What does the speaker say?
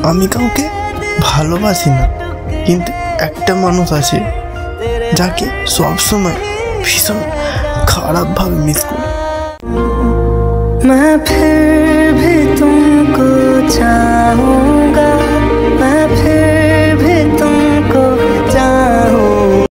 আমি কাউকে ভালোবাসি না, কিন্তু একটা মানুষ আছে যাকে সবসময় ভীষণ খারাপভাবে মিস করি। मैं फिर भी तुमको चाहूं।